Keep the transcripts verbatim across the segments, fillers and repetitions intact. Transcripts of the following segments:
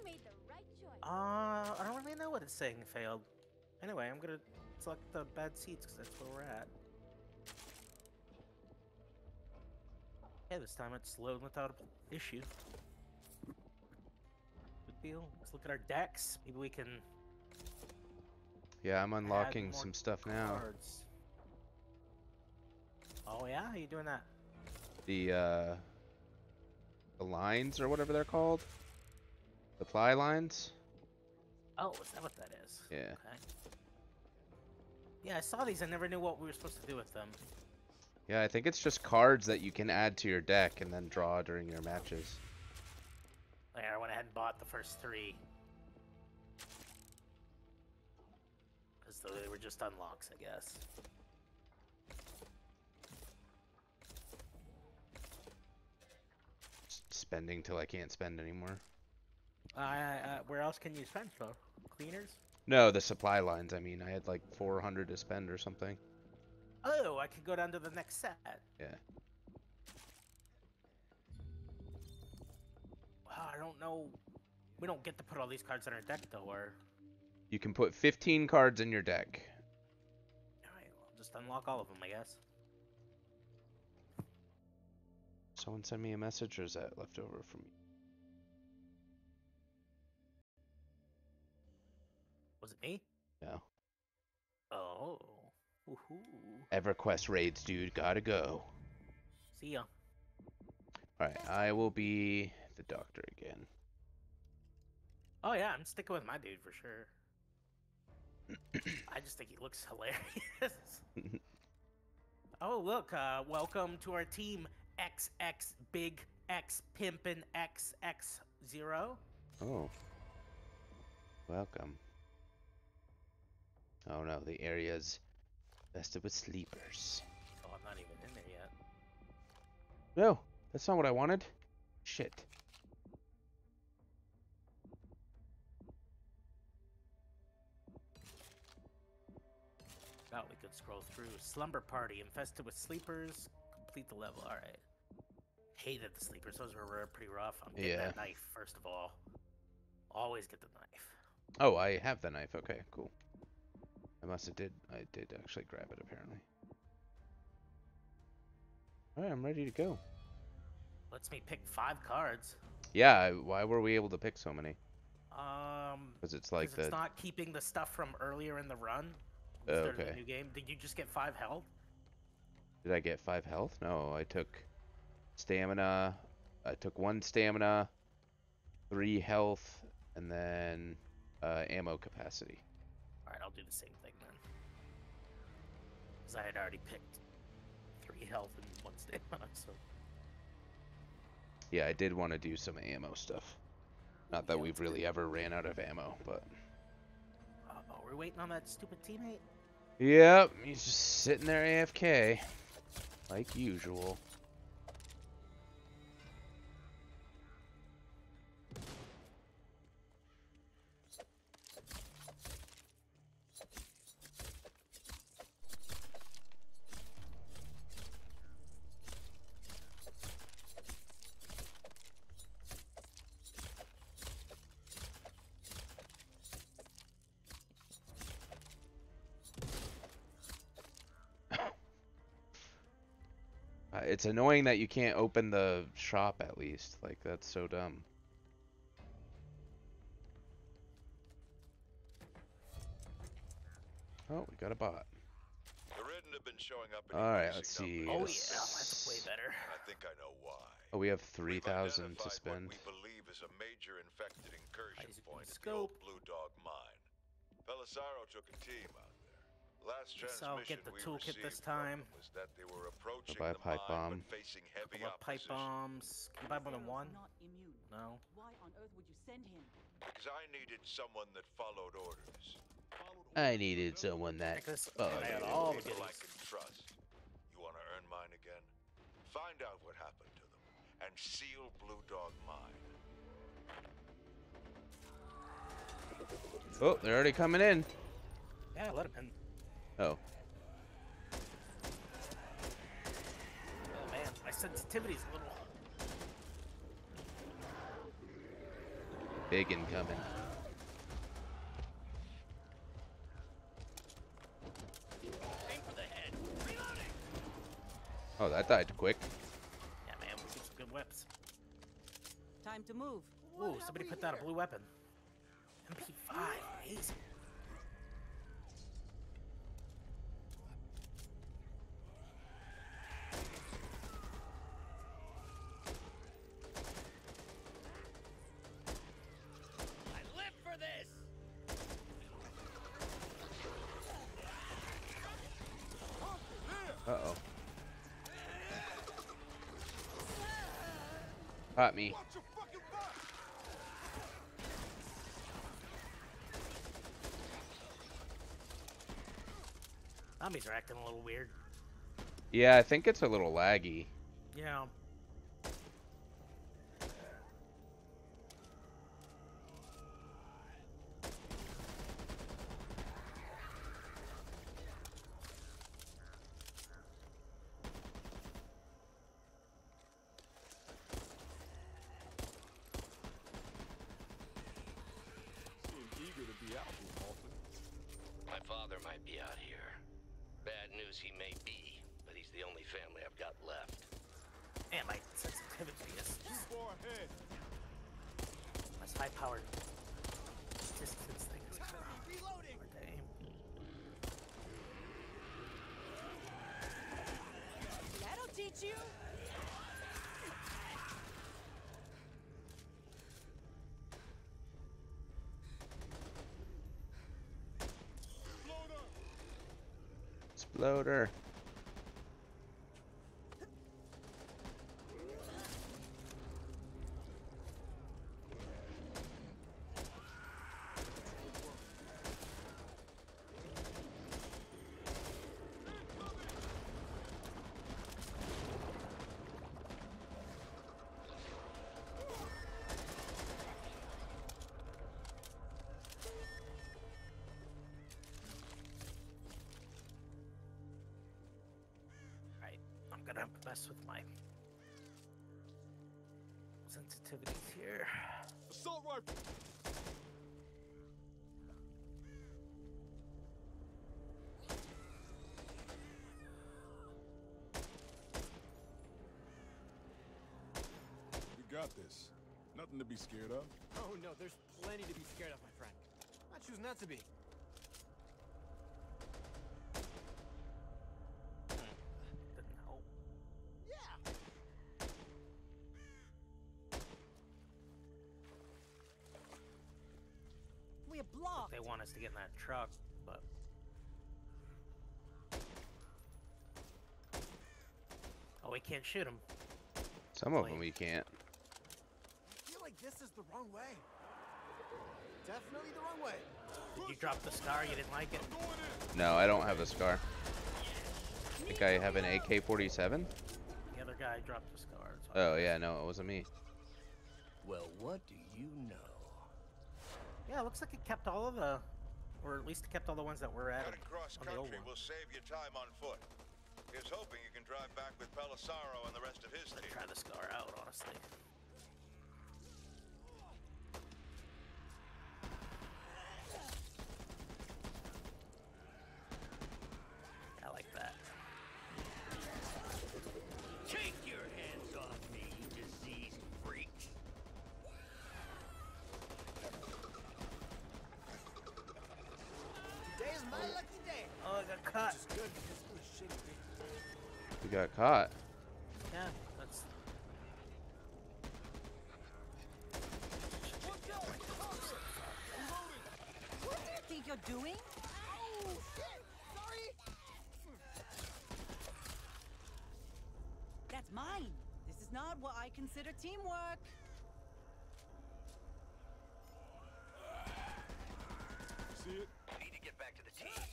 made the right choice. Uh, I don't really know what it's saying failed. Anyway, I'm gonna select the bad seats because that's where we're at. Yeah, this time it's loading without an issue. Good deal. Let's look at our decks. Maybe we can Yeah, I'm add unlocking more some stuff now. cards. Oh yeah, how you doing that? The uh, the lines or whatever they're called, supply lines. Oh, is that what that is? Yeah. Okay. Yeah, I saw these. I never knew what we were supposed to do with them. Yeah, I think it's just cards that you can add to your deck and then draw during your matches. Like, I went ahead and bought the first three. Because they were just unlocks, I guess. Spending till I can't spend anymore. Uh, uh, where else can you spend, though? Cleaners? No, the supply lines. I mean, I had like four hundred to spend or something. Oh, I could go down to the next set. Yeah. Wow, I don't know. We don't get to put all these cards in our deck, though, or... You can put fifteen cards in your deck. Alright, well, just unlock all of them, I guess. Someone send me a message, or is that left over from me? Was it me? No. Oh. Woohoo. EverQuest raids, dude. Gotta go. See ya. Alright, I will be the doctor again. Oh, yeah, I'm sticking with my dude for sure. I just think he looks hilarious. Oh, look, uh, welcome to our team, X X Big X Pimpin' X X Zero. Oh. Welcome. Oh no, the area's infested with sleepers. Oh, I'm not even in there yet. No, that's not what I wanted. Shit. Oh, we could scroll through. Slumber Party, infested with sleepers. Complete the level. All right. Hated the sleepers. Those were pretty rough. I'm getting Yeah. that knife, first of all. Always get the knife. Oh, I have the knife. Okay, cool. I must have did. I did actually grab it, apparently. Alright, I'm ready to go. Lets me pick five cards. Yeah, why were we able to pick so many? Um, Because it's like it's the... not keeping the stuff from earlier in the run. Oh, Started okay. the new game. Did you just get five health? Did I get five health? No, I took stamina. I took one stamina, three health, and then uh, ammo capacity. All right, I'll do the same thing then. Because I had already picked three health and one stamina, so... Yeah, I did want to do some ammo stuff. Not that Yeah, we've let's really go. ever ran out of ammo, but... Uh-oh, we're waiting on that stupid teammate? Yep, he's just sitting there A F K. Like usual. Uh, it's annoying that you can't open the shop at least. Like, that's so dumb. Oh, we got a bot. The Ridden have been showing up in Alright, increasing let's see. numbers. Oh This- yeah, that's way better. I think I know why. Oh, we have We've three thousand to identified spend. What we believe is a major infected incursion Isaac point at the scope. old Blue Dog mine. Belisaro took a team out there. Last Guess transmission I'll get the we toolkit received this time. from them was that they were approaching buy a the pipe mine bomb. but facing heavy Couple of pipe opposition. bombs. Can you buy more than one? Not immune. No. Why on earth would you send him? Because I needed someone that followed orders. I needed someone that... Check this. Oh, I I got needed all the people I goodies. can trust. You want to earn mine again? Find out what happened to them and seal Blue Dog Mine. Oh, they're already coming in. Yeah, let him in. Oh. Oh man, my sensitivity's a little... Big incoming. Oh, that died quick. Yeah, man, we get some good whips. Time to move. Ooh, somebody put down a blue weapon. M P five, amazing. I live for this. Uh-oh. Caught me. Zombies are acting a little weird. Yeah, I think it's a little laggy. Yeah. Eager to be out here, Hoffman. My father might be out here. Bad news he may be, but he's the only family I've got left. Man, my sensitivity is Too far ahead. this high-powered distance thing is kind of hard to aim. That'll teach you. Exploder. Right, I'm gonna mess with my sensitivities here. Assault rifle. We got this. Nothing to be scared of. Oh no, there's plenty to be scared of, my friend. I choose not to be. Didn't help. Yeah. We're blocked. They want us to get in that truck, but oh, we can't shoot them. Some of Wait. them we can't. I feel like this is the wrong way. Definitely the wrong way. Did you drop the scar? You didn't like it? No, I don't have a scar. I think I have an A K forty-seven. The other guy dropped the scar. so- Oh yeah, no, it wasn't me. Well, what do you know? Yeah, it looks like it kept all of the, or at least it kept all the ones that were added Heading cross on the old country one. will save you time on foot. Here's hoping you can drive back with Pelisaro and the rest of his Let's team. try the scar out, honestly. I like that. Take your hands off me, you diseased freaks. Today is my lucky day. Oh, I got caught. Which is good because it was shitty day. We got caught. Yeah, that's. What do you think you're doing? Oh shit! Sorry. That's mine. This is not what I consider teamwork. See it? Need to get back to the team.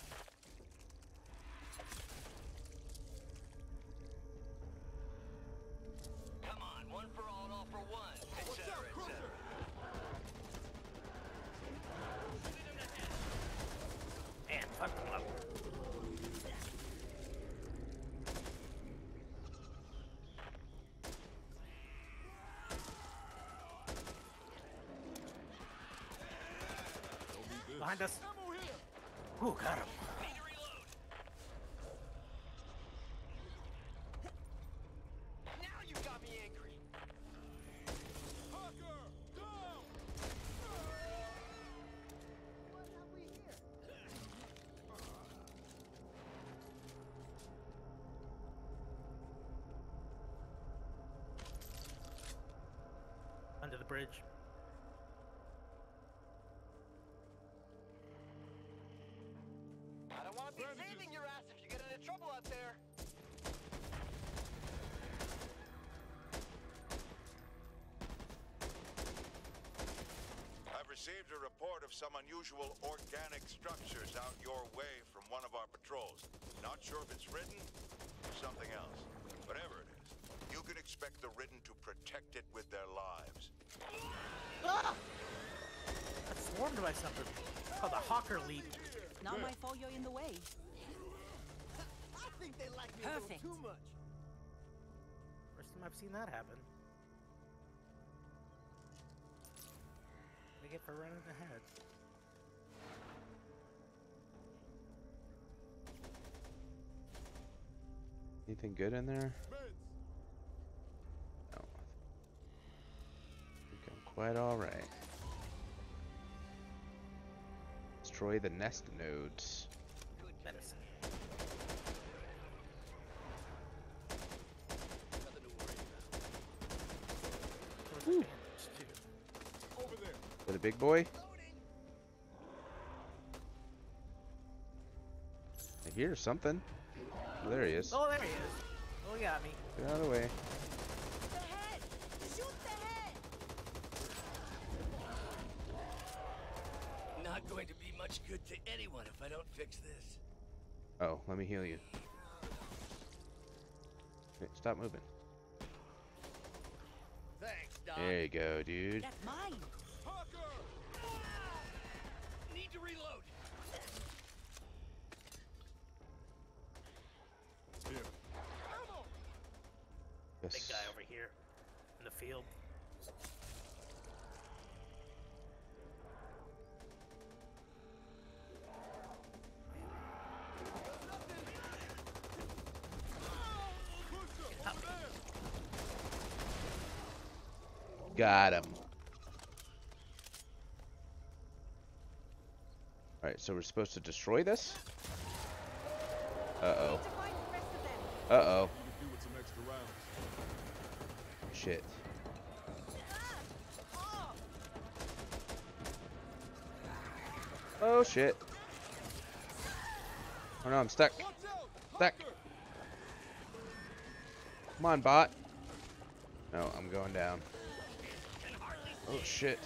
Come on, one for all and all for one, et cetera, et cetera. Man, fuck them up. behind us. Ammo here. Ooh, got him. Need to reload. Now you got me angry. Hawker, down. What have we here? Under the bridge. I don't want to be Bandages. saving your ass if you get into trouble out there. I've received a report of some unusual organic structures out your way from one of our patrols. Not sure if it's Ridden or something else. Whatever it is, you can expect the Ridden to protect it with their lives. Ah! Got swarmed by something. Oh, the Hawker leap. Not my fault you're in the way. I think they like me a little Perfect. too much. First time I've seen that happen. They get for running ahead. Anything good in there? Meds. No. I think I'm quite alright. Destroy the nest nodes. Medicine. Nothing to worry about. Woo. Too. Over there. For the big boy? I hear something. Oh, there he is. Oh, there he is. Oh, he got me. Get out of the way. The head! Shoot the head! Not going to be much good to anyone if I don't fix this. Oh, let me heal you. Okay, stop moving. Thanks, Doc. There you go, dude. That's mine! Hawker. Need to reload. Here. Big Yes. guy over here in the field. Got him. Alright, so we're supposed to destroy this? Uh-oh. To find the rest of them. Uh-oh. You could do with some extra rounds. Shit. Ah! Oh! Oh, shit. Oh, no, I'm stuck. Watch out. Stuck. Hawker. Come on, bot. No, I'm going down. Oh, shit.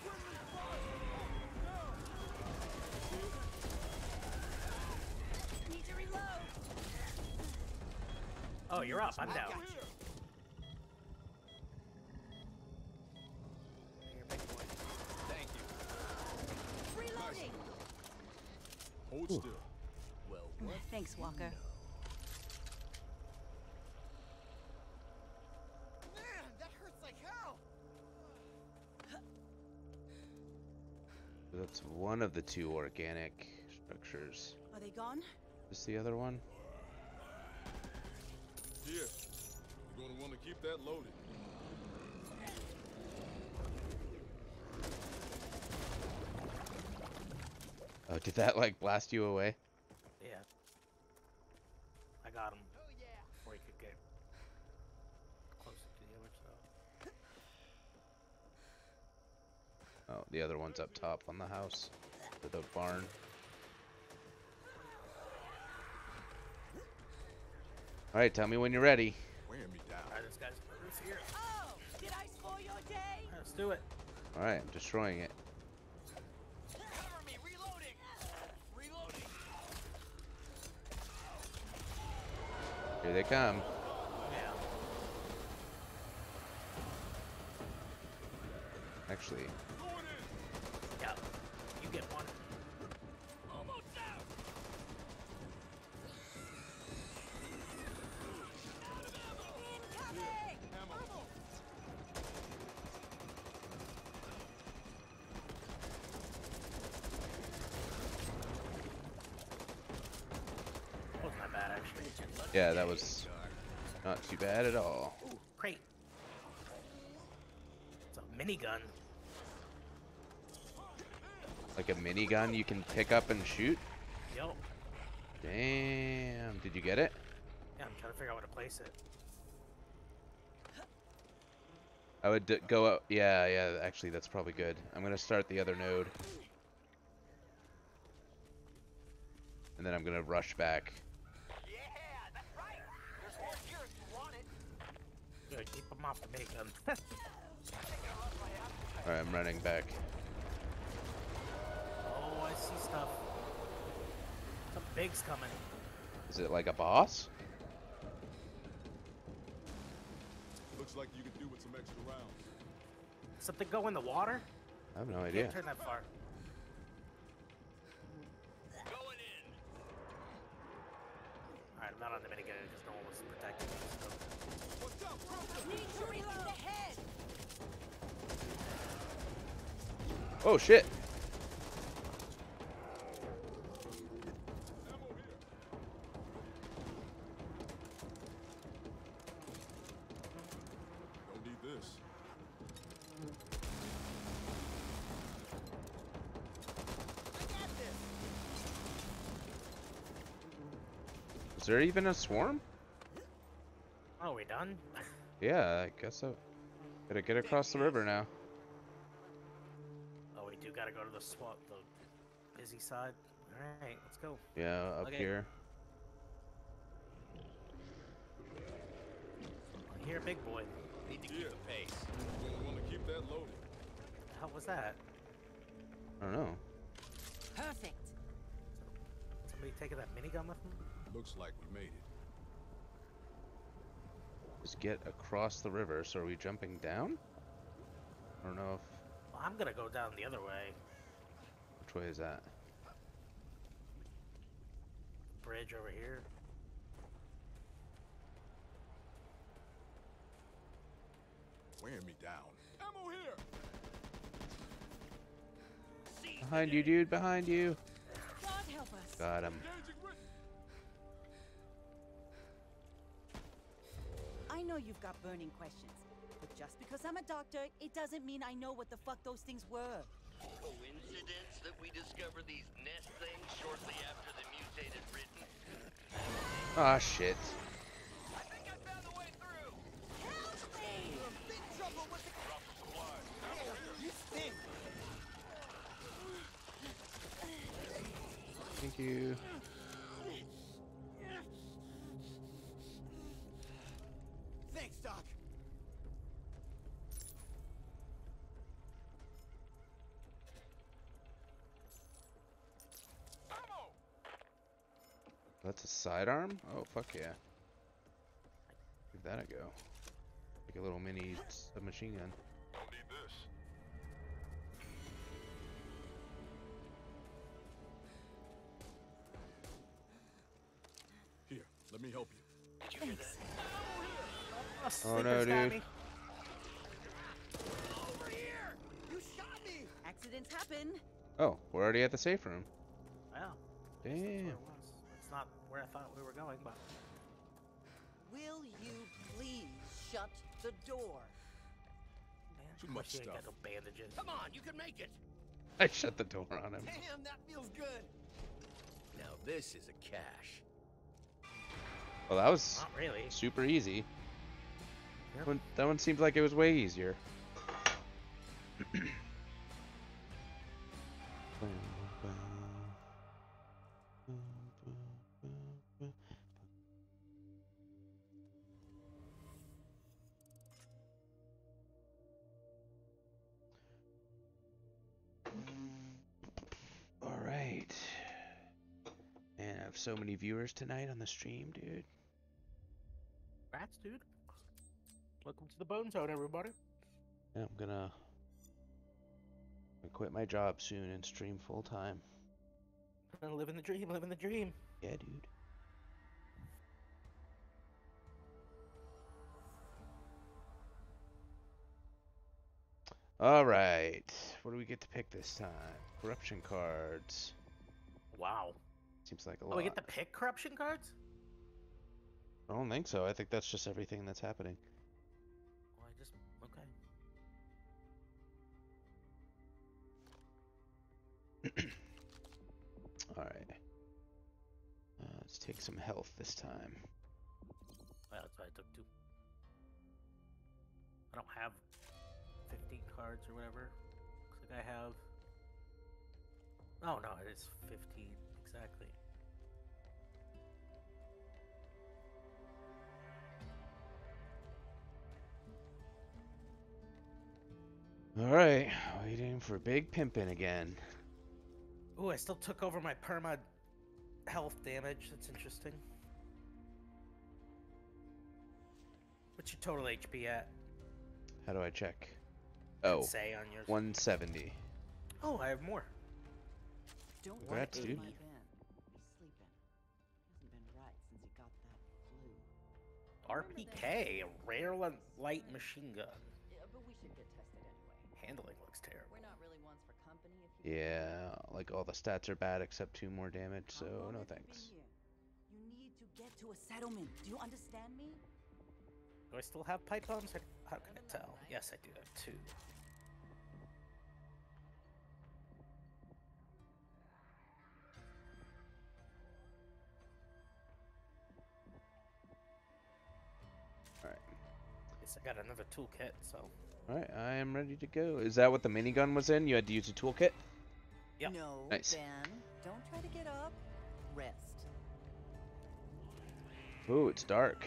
Need to reload! Oh, you're up. I'm down. got Here. Here, big boy. Thank you. Reloading! Hold Ooh. still. Well, Mm, Thanks, Walker. Man, that hurts like hell. That's one of the two organic structures. Are they gone? Is this the other one? Here. You're gonna want to keep that loaded. Oh, did that, like, blast you away? Yeah. I got him Oh yeah. before he could get closer to the other side. Oh, the other one's up top on the house. Or the barn. Alright, tell me when you're ready. Wearing me down. Alright, this guy's on the roof here. Oh! Did I spoil your day? Let's do it. Alright, I'm destroying it. cover me. Reloading. Reloading. Here they come. Yeah. Actually, Going in. Yeah. You get one. Almost out. Incoming! Ammo. Yeah, that was not too bad at all. Ooh, crate. It's a minigun. Like a minigun you can pick up and shoot? Yo. Damn. Did you get it? Yeah, I'm trying to figure out where to place it. I would d go up. Yeah, yeah, actually, that's probably good. I'm going to start the other node. And then I'm going to rush back. Yeah, that's right. There's more here if you want it. Good, keep them off the minigun. Alright, I'm running back. Oh, I see stuff. Some big's coming. Is it like a boss? Looks like you could do with some extra rounds. Something go in the water? I have no Can't idea. turn that far. Going in. Alright, I'm not on the minigun because no one was protecting me. So. What's up, bro? Need to reload the head. Oh, shit. Ammo here. Don't need this. I got this. Is there even a swarm? Oh, we done? Yeah, I guess so. Gotta get across the river now. Oh, we do gotta go to the swamp, the busy side. Alright, let's go. Yeah, up Okay. here. Here, big boy. Need to keep Yeah. the pace. You're gonna want to keep that loaded. What the hell was that? I don't know. Perfect. Somebody taking that minigun with them? Looks like we made it. Just get across the river. So are we jumping down? I don't know if... Well, I'm gonna go down the other way. Which way is that? Bridge over here. Wearing me down. Ammo here. Behind you, dude. Behind you. God help us. Got him. Engaging Britain. I know you've got burning questions, but just because I'm a doctor, it doesn't mean I know what the fuck those things were. Coincidence that we discovered these nest things shortly after the mutated Britain? Ah, shit. I think I found the way through. Help me! You're in big trouble with the... Drop some supplies. Ammo here. You stink. Thank you. Thanks, Doc. Ammo. That's a sidearm? Oh, fuck yeah. Give that a go. Like a little mini submachine gun. Don't need this. Here, let me help you. Did you hear Thanks. that? Oh, Oh, no, Sleeper's got dude. me. Over here! You shot me! Accidents happen. Oh, we're already at the safe room. Wow. That's where Damn. it was. It's not where I thought we were going, but Will you please shut the door? man, Too of much course you ain't got stuff. no bandages. Come on, you can make it. I shut the door on him. Damn, that feels good. Now this is a cache. Well, that was Not really. super easy. Yep. That one, that one seemed like it was way easier. All right. Man, I have so many viewers tonight on the stream, dude. Rats, dude. Welcome to the Bone Zone, everybody. Yeah, I'm gonna, gonna quit my job soon and stream full time. Living the dream, living the dream. Yeah, dude. All right. What do we get to pick this time? Corruption cards. Wow. Seems like a Oh, lot. we get to pick corruption cards? I don't think so. I think that's just everything that's happening. Well, I just okay. Alright. Uh, let's take some health this time. Well, that's why I took two. I don't have fifteen cards or whatever. Looks like I have. Oh no, it is fifteen exactly. Alright, waiting for Big Pimpin' again. Ooh, I still took over my perma health damage. That's interesting. What's your total H P at? How do I check? Should Oh, say on yours. one seventy. Oh, I have more. Don't Congrats, worry, dude. my Ben. He's sleeping. Hasn't been right since he got that flu. R P K, a rare li- light machine gun. Yeah, but we should get tested anyway. Handling looks terrible. We're not really ones for company if you Yeah, like all the stats are bad except two more damage, so How long no have you been thanks. here? You need to get to a settlement. Do you understand me? Do I still have pipe bombs? Or how can I tell? Yes, I do have two. Alright. Guess I got another toolkit, so. Alright, I am ready to go. Is that what the minigun was in? You had to use a toolkit? Yep. No, Nice. Ben. Don't try to get up. Rest. Ooh, it's dark.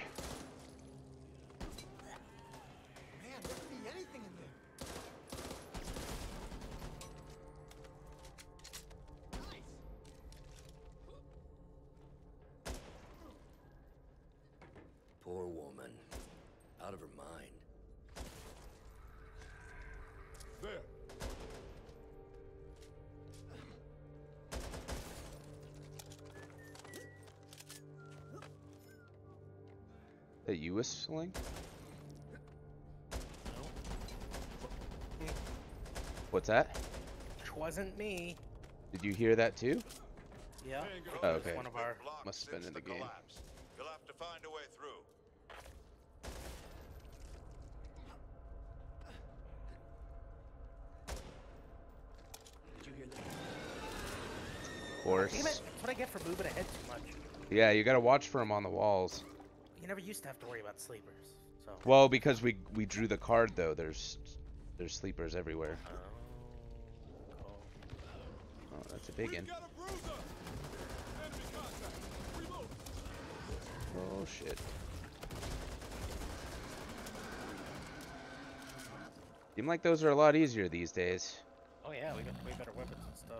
Man, there could be anything in there. Nice. Poor woman. Out of her mind. There. That you whistling? What's that? Which wasn't me. Did you hear that too? Yeah. Oh, okay. One of our. Blocked Must have been since in the game. collapse. You'll have to find a way through. Did you hear that? Of course. Damn it! That's what I get for moving ahead too much. Yeah, you gotta watch for them on the walls. You never used to have to worry about sleepers, so. Well, because we we drew the card though, there's there's sleepers everywhere. Oh, cool. Oh, that's a big one. Got a bruiser. Enemy contact. Reload. Oh shit. Seem like those are a lot easier these days. Oh yeah, we got way better weapons and stuff.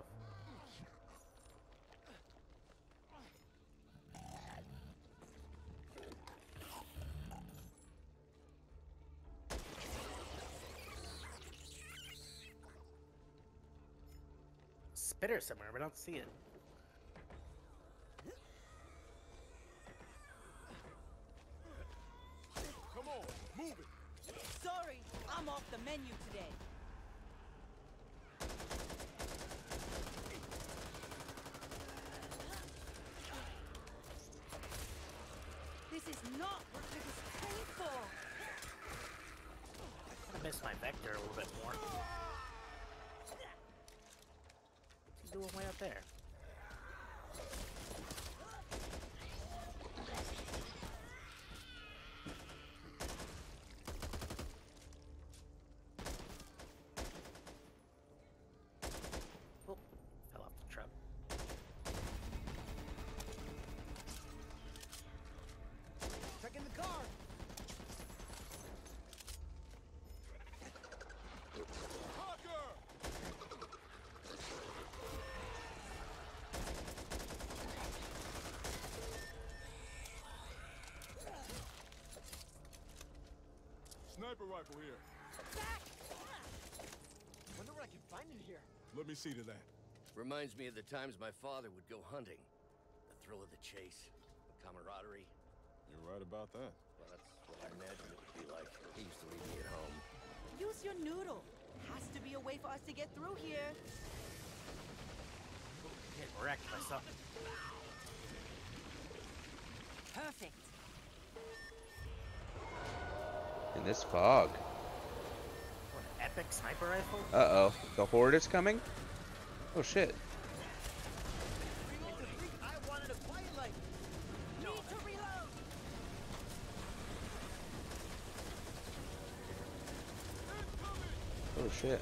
Spitter somewhere, but I don't see it. Come on, move it. Sorry, I'm off the menu today. This is not what I was trained for. I missed my vector a little bit more. What's he doing way out there? Oh, fell off the truck. Checking the car. Parker. Sniper rifle here. Wonder what I can find in here. Let me see to that. Reminds me of the times my father would go hunting. The thrill of the chase, the camaraderie. You're right about that. Well, that's what I imagined it would be like. He used to leave me at home. Use your noodle. Has to be a way for us to get through here. Get wrecked by something. Perfect. In this fog. What, an epic sniper rifle? Uh oh. The horde is coming? Oh shit. I wanted a quiet life. Need to reload. Oh shit.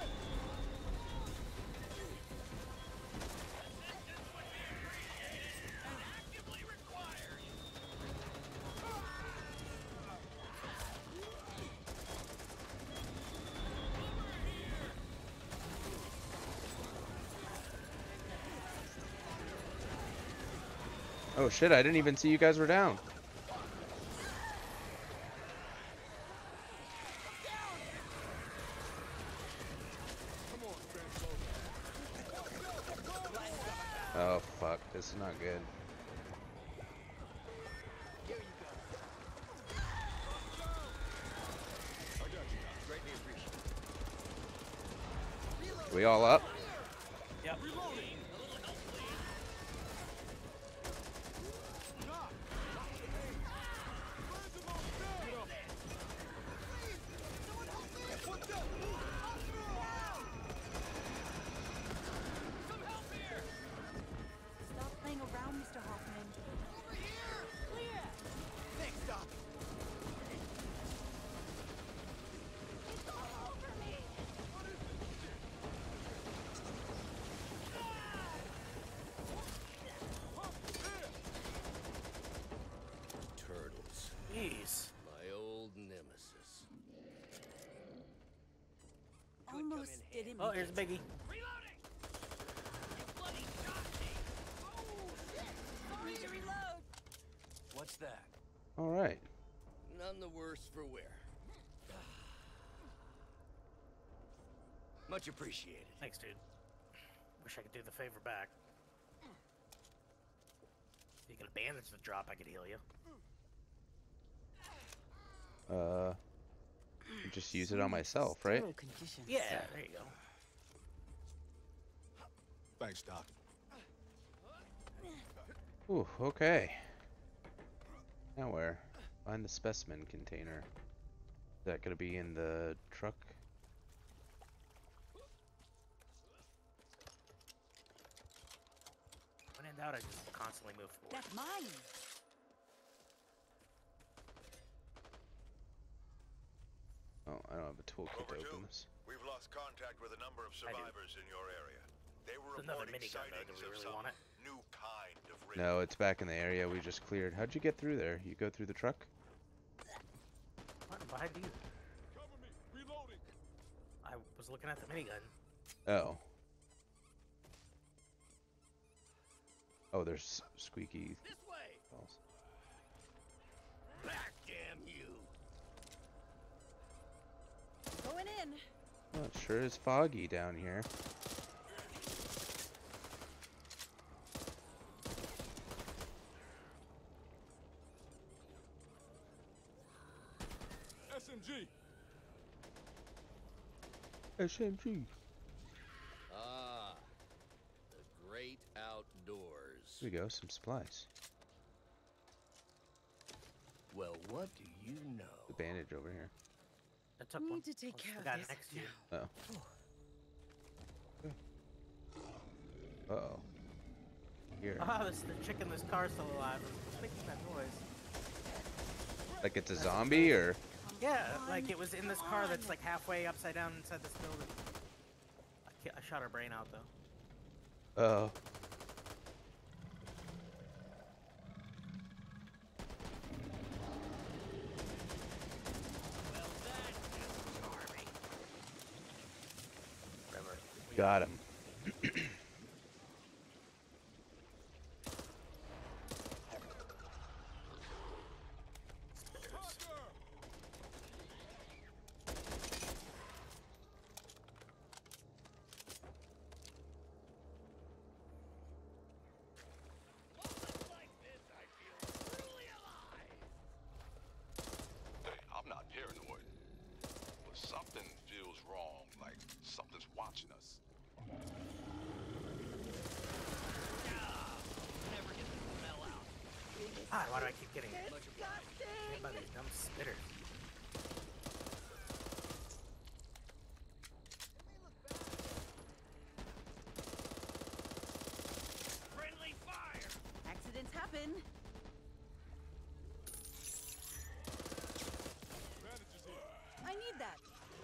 Oh shit, I didn't even see you guys were down. Oh fuck, this is not good. We all up? Yep. Stop playing around, Mister Hoffman. Over here! Clear! Thanks, Doc. It's all over me. Turtles. Jeez. My old nemesis. Almost didn't Oh, make here's it. Biggie. Need to reload. What's that? Alright. None the worse for wear. Much appreciated. Thanks, dude. Wish I could do the favor back. If you could bandage the drop, I could heal you. Uh, just use it on myself, right? Sterile conditions. Yeah, there you go. Thanks, Doc. Ooh, okay. Now where? Find the specimen container. Is that gonna be in the truck? When in doubt, I just constantly move forward. That's mine. Oh, I don't have a toolkit Over to two. open this. We've lost contact with a number of I do. survivors in your area. They were There's another reporting minigun, though. Do sightings we of really some want it? new kind of ridden. No, it's back in the area we just cleared. How'd you get through there? You go through the truck? What? Behind you. Cover me. Reloading. I was looking at the minigun. Oh. Oh, there's squeaky This way! balls. Back, damn you! Going in. Well, it sure is foggy down here. S M G. S M G. Ah, the great outdoors. Here we go, some supplies. Well, what do you know? The bandage over here. I took Need one. to take What's care the of guy this next to you? now. Oh. Uh oh. Here. Oh, this the chick in this car still alive. It's making that noise. Like it's a zombie or? Yeah, like it was in this car that's like halfway upside down inside this building. I, ki- I shot her brain out though. Oh. Remember. Got him. Hey, I'm not paranoid, but something feels wrong, like something's watching us. Ah, why do I keep getting hit by these dumb spitters? medicine. Bandages here. I need that.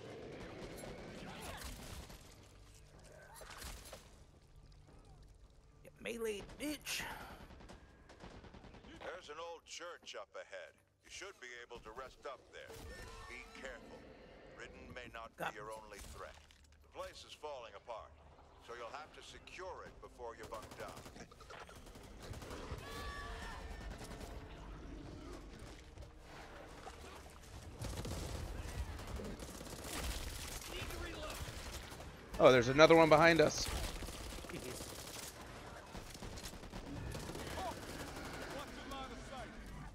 Get melee, bitch. There's an old church up ahead. You should be able to rest up there. Be careful. Ridden may not be Got- your only threat. The place is falling apart, so you'll have to secure it before you bunk down. Oh, there's another one behind us. Jeez. Watch the line of sight.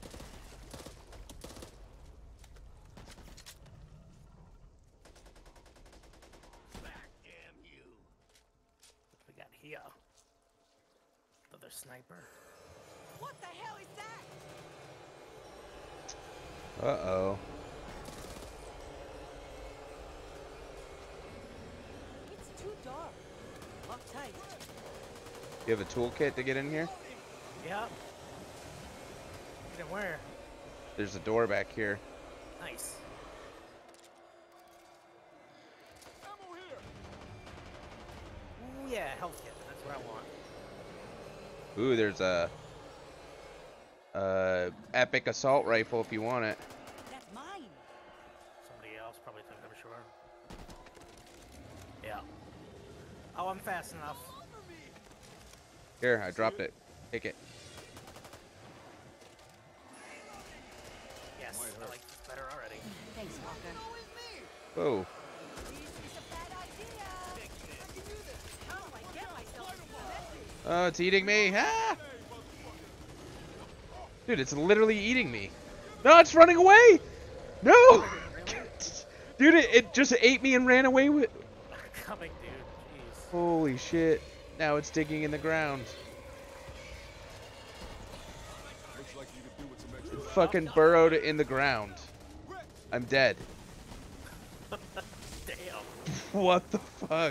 We got here. Another sniper. What the hell is that? Uh-oh. It's too dark. Lock tight. You have a toolkit to get in here? Yep. Get in where? There's a door back here. Nice. Ammo here. Ooh, yeah, health kit. That's what I want. Ooh, there's a, a epic assault rifle if you want it. That's mine. Somebody else probably think I'm sure. Yeah. Oh, I'm fast enough. Here, I dropped it. Take it. Yes, I like this better already. Thanks, Walker. Whoa. This is a bad idea. I can do this. How do I get myself into this? Oh, it's eating me. Ah! Dude, it's literally eating me. No, it's running away. No. Dude, it, it just ate me and ran away with. Coming, dude. Jeez. Holy shit. Now it's digging in the ground. Looks like you could do with some extra. It fucking burrowed in the ground. I'm dead. Damn. What the fuck?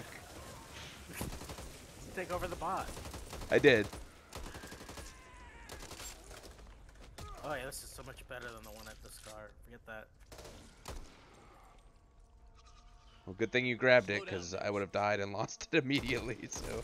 Take over the bot. I did. Oh yeah, this is so much better than the one at the Scar. Forget that. Well, good thing you grabbed it, because I would have died and lost it immediately, so...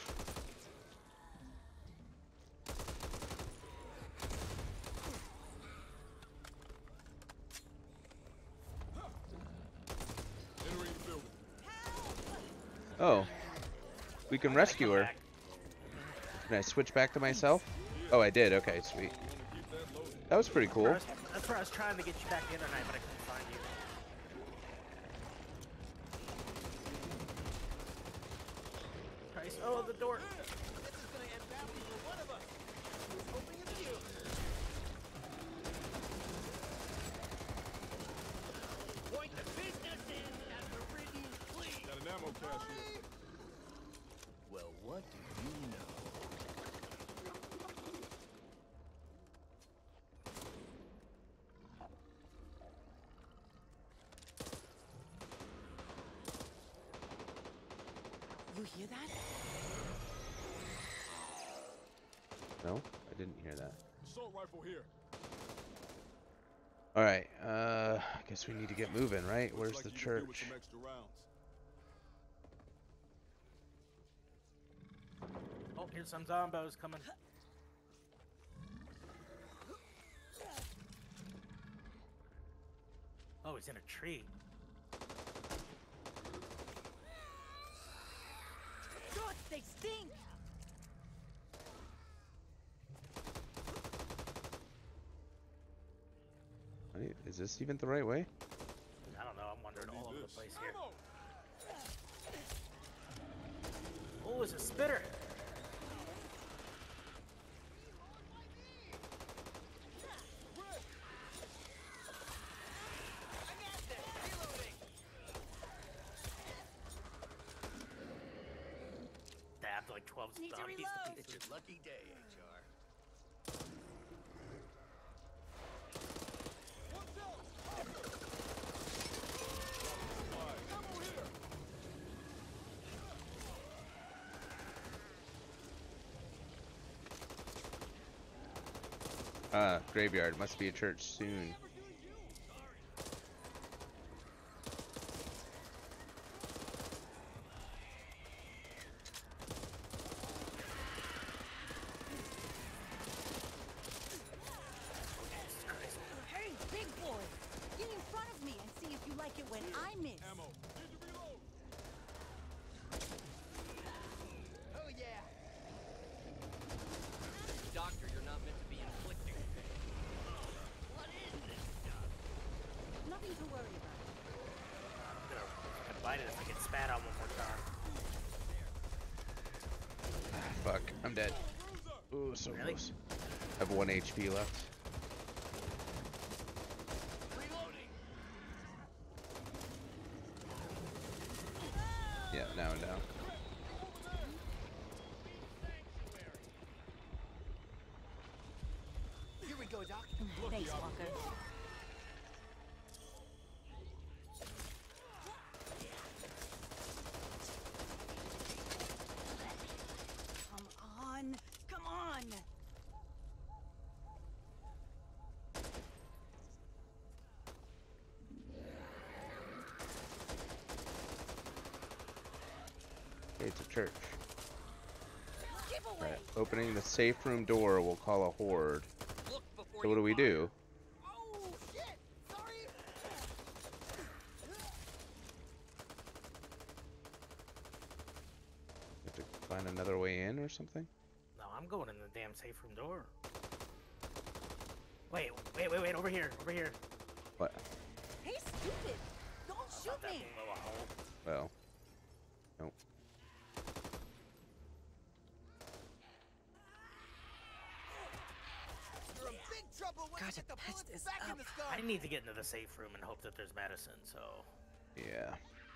Entering the building. Oh. We can rescue her. Back. Can I switch back to myself? Oh, I did. Okay, sweet. Keep that loaded. That was pretty cool. That's that's where I was trying to get you back the other night, but I couldn't find you. Price. Oh, the door. This is gonna end badly for one of us. I was hoping it's you. Point the business in at the ridden fleet. Got an ammo cache here. Well, what do you know? You hear that? No, I didn't hear that. Assault rifle here. All right. Uh, I guess we need to get moving, right? Looks Where's like the you could do with church? some extra rounds. Oh, here's some zombos coming. Oh, he's in a tree. God, they stink. Wait, is this even the right way? I don't know. I'm wandering all over the place here. Ammo! Oh, it's a spitter. Stabbed like twelve Need to zombies to reload. pieces. It's your lucky day, H R. Ammo here. Uh, graveyard. Must be a church soon. Hey, big boy! Get in front of me and see if you like it when I miss. Ammo. Need to reload. Oh yeah. Doctor, you're not meant to be inflicting pain. What is this stuff? Nothing to worry about. I'm gonna combine it if I get spat on one more time. Ah, fuck. I'm dead. Ooh, so Really? close. I have one H P left. Reloading. Yeah, now and down. Here we go, Doc. Thanks, Walker. Come on! Come on! Okay, it's a church. Give away! Right. Opening the safe room door will call a horde. Look before So what you do we fire. do? Oh shit! Sorry. Have to find another way in or something? No, I'm going in the damn safe room door. Wait, wait, wait, wait, over here, over here. What? Hey, stupid! Don't shoot Not that me! little hole. Well. Nope. You're in big trouble when God, you get the the pest bullets is back in up. the skull. I need to get into the safe room and hope that there's medicine, so... Yeah.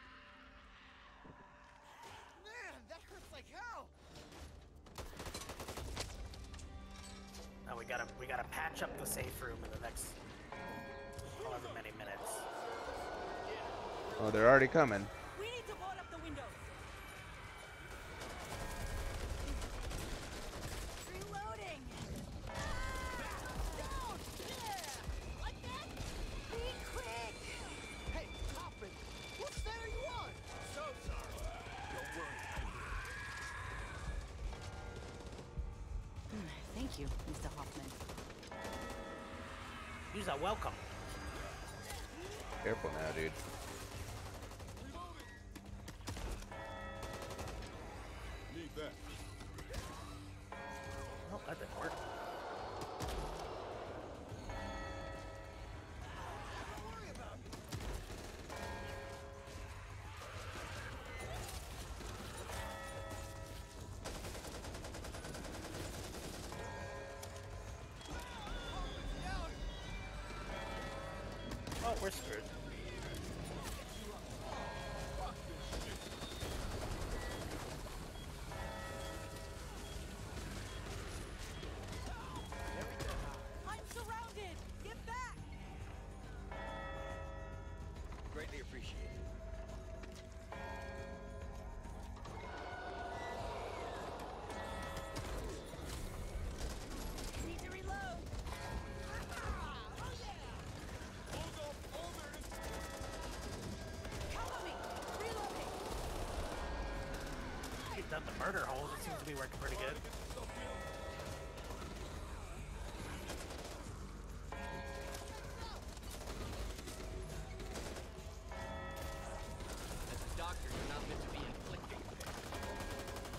Man, that hurts like hell. Now we gotta, we gotta patch up the safe room in the next... however many minutes. Oh, they're already coming. We need to board up the windows! Reloading! Down! Yeah! Like that? Be quick! Hey, Hoffman, what side are you on? So sorry. Don't worry. Thank you, Mister Hoffman. Use that welcome. Careful now, dude. Need that. Oh, that didn't work. Don't worry about it. Oh, we're screwed. I'm surrounded! Get back! Greatly appreciated. Need to reload! Cover me! Reloading! Getting up the murder holes, it seems to be working pretty good. As a doctor, you're not meant to be inflicting pain.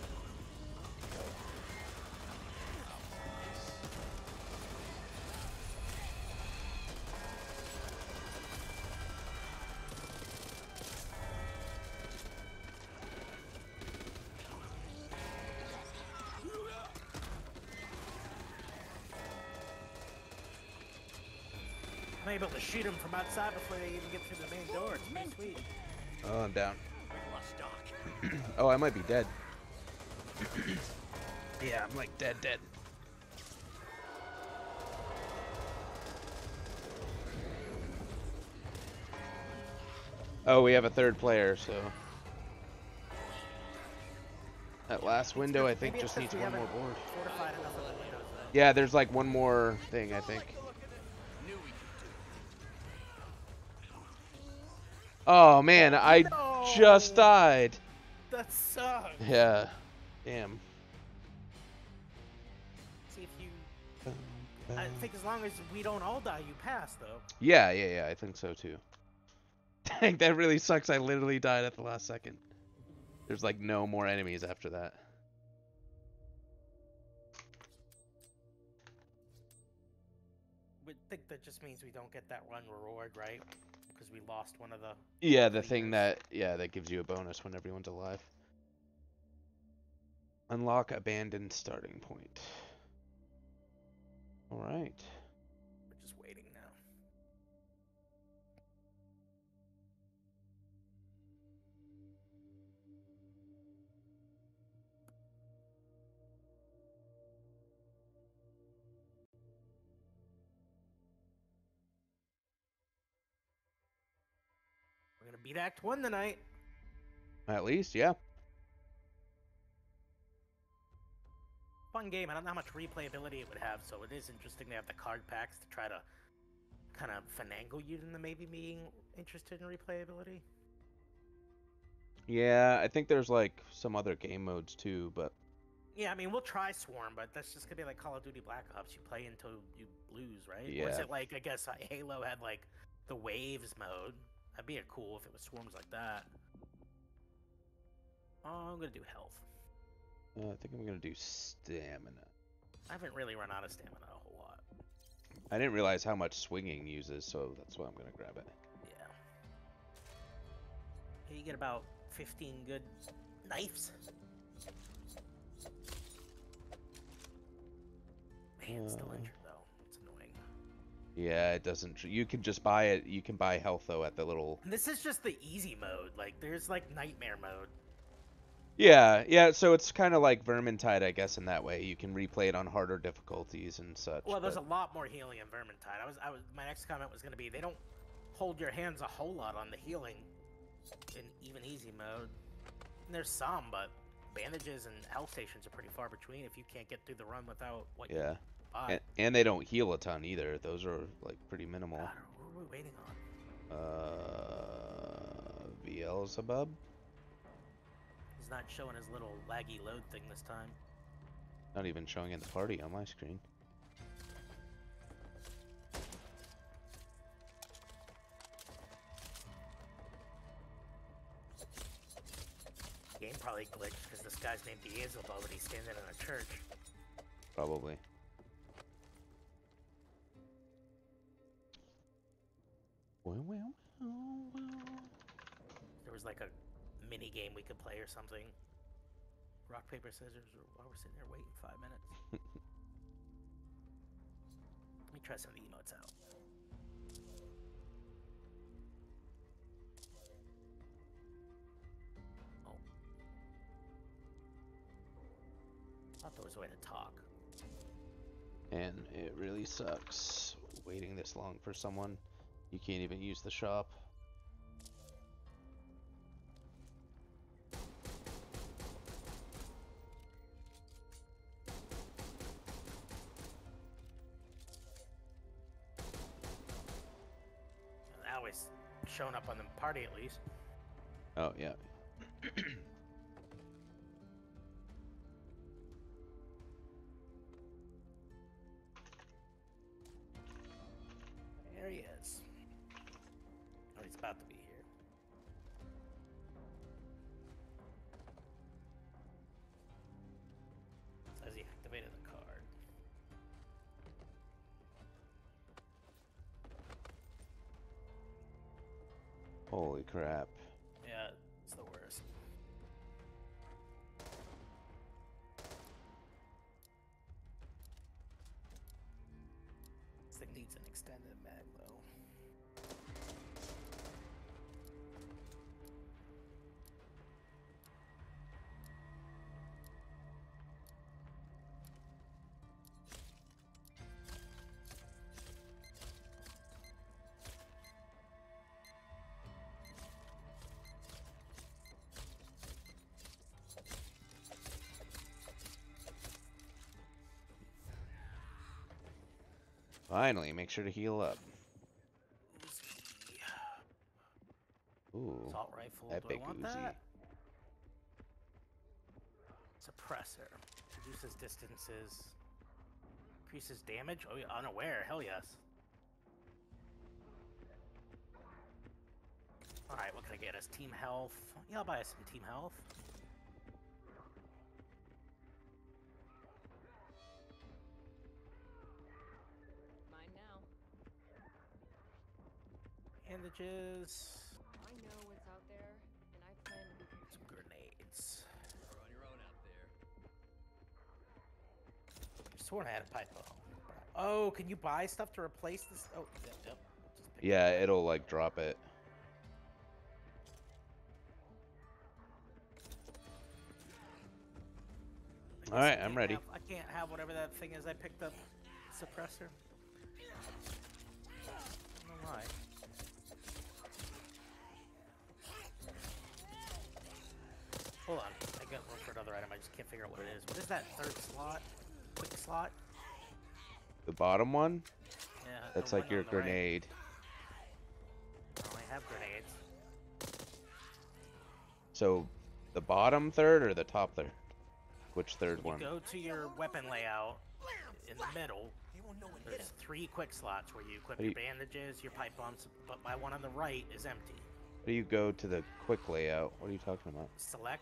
I'm able to shoot them from outside before they even get through the main door. It's pretty sweet. Oh, I'm down. We lost Doc. Oh, I might be dead. Yeah, I'm like dead, dead. Oh, we have a third player, so that last window I think Maybe it's just because needs we one more haven't board. Fortified enough of the windows then. Yeah, there's like one more thing, I think. Knew we could do it. Oh man, I No! just died. That sucks. Yeah. Damn. See if you. I think as long as we don't all die, you pass though. Yeah, yeah, yeah, I think so too. Dang, that really sucks. I literally died at the last second. There's like no more enemies after that. We think that just means we don't get that run reward, right? Because we lost one of the. Yeah, the thing leaders. that, yeah, that gives you a bonus when everyone's alive. Unlock abandoned starting point. Alright. We're just waiting now. We're gonna beat Act One tonight. At least, yeah. Fun game. I don't know how much replayability it would have, so it is interesting to have the card packs to try to kind of finagle you into maybe being interested in replayability. Yeah, I think there's like some other game modes too, but Yeah, I mean, we'll try Swarm, but that's just gonna be like Call of Duty Black Ops. You play until you lose, right? Or is Yeah. it like, I guess uh, Halo had like the Waves mode? That'd be a cool if it was Swarms like that. Oh, I'm gonna do health. uh, I think I'm gonna do stamina. I haven't really run out of stamina a whole lot. I didn't realize how much swinging uses, so that's why I'm gonna grab it. Yeah. Yeah, you get about fifteen good knives. Man, still Uh. injured though. It's annoying. Yeah, it doesn't. tr- You can just buy it. You can buy health though at the little. And this is just the easy mode. Like, there's like nightmare mode. Yeah, yeah. So it's kind of like Vermintide, I guess, in that way. You can replay it on harder difficulties and such. Well, there's but- a lot more healing in Vermintide. I was, I was. My next comment was gonna be they don't hold your hands a whole lot on the healing in even easy mode. And there's some, but bandages and health stations are pretty far between if you can't get through the run without what you Yeah, buy. and, and they don't heal a ton either. Those are like pretty minimal. God, who are we waiting on? Uh, Beelzebub. He's not showing his little laggy load thing this time. Not even showing in the party on my screen. Game probably glitched because this guy's named Beelzebub and he's standing in a church. Probably. Well, well, well, well. There was like a mini game we could play or something. Rock, paper, scissors, or while we're sitting there waiting five minutes. Let me try some of the emotes out. Oh. Thought there was a way to talk. And it really sucks waiting this long for someone. You can't even use the shop. Always showing up on the party at least. Oh, yeah. There he is. Oh, he's about to be here. Says he activated the card. Holy crap. Yeah, it's the worst. This thing needs an extended mag though. Finally, make sure to heal up. Uzi. Ooh, Assault rifle. Do I epic want Uzi. that? Suppressor. Reduces distances. Increases damage? Oh, yeah, unaware. Hell yes. Alright, what can I get us? Team health. Yeah, I'll buy us some team health. Mine now. Bandages. I know what's out there, and I plan to be prepared. Some grenades. You're on your own out there. I sworn I had a pipe bomb. Oh, can you buy stuff to replace this? Oh, yep, yep. Just pick Yeah, it'll like drop it. I guess All right, I I'm can't ready. have- I can't have whatever that thing is I picked up. Suppressor. I don't know why. Hold on. I got one for another item. I just can't figure out what it is. What is that third slot? Quick slot? The bottom one? Yeah. That's the like one your on the right. grenade. I only have grenades. So, the bottom third or the top third? Which third You one? go to your weapon layout in the middle. There's three quick slots where you equip How do your you- bandages, your pipe bombs, but my one on the right is empty. How do you go to the quick layout? What are you talking about? Select.